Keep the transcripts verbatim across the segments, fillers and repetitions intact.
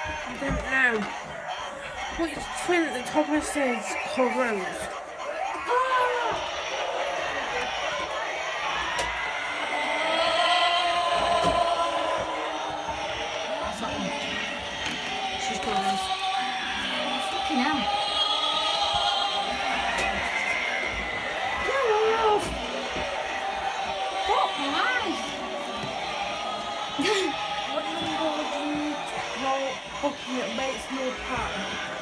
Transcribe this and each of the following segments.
I don't know. Which twin at the top of the stairs called Rose? She's called Rose. Fucking hell. Fuck my life. What number would you need to call booking at Bates Mill Park?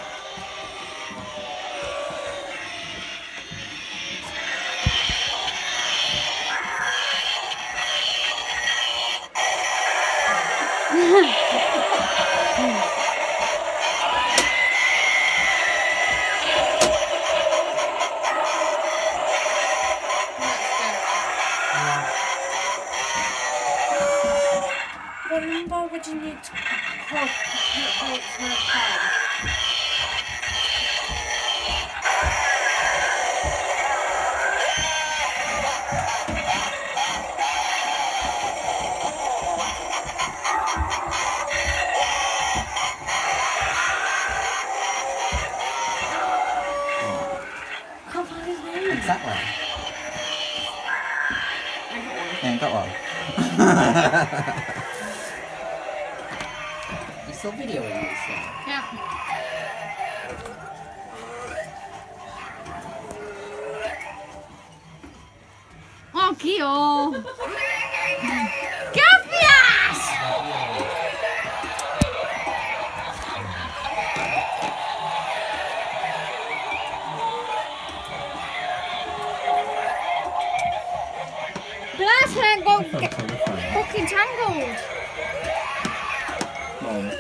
What number would you need to call booking at Bates Mill Park? Can't find his name. Exactly. I got one. Yeah, got one. You still videoing this thing? Yeah. Oh, Gio. Get off my ass! Bless her, go get fucking tangled. Mom.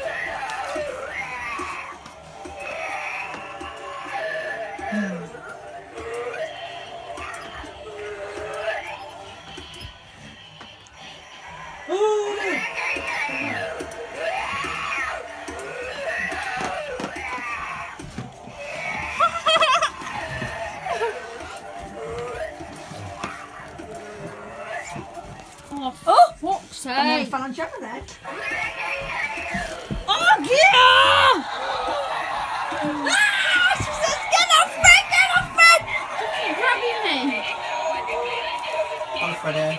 Oh, oh, fuck's And then sake. found Gemma then. Oh, Gio! Ah, she says, get off me, get off me! Fucking grabbing me. Come on, Freddie.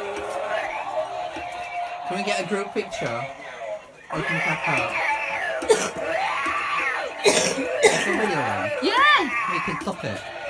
Can we get a group picture? Or you can pack up. It's a video then. Yeah! We can stop it.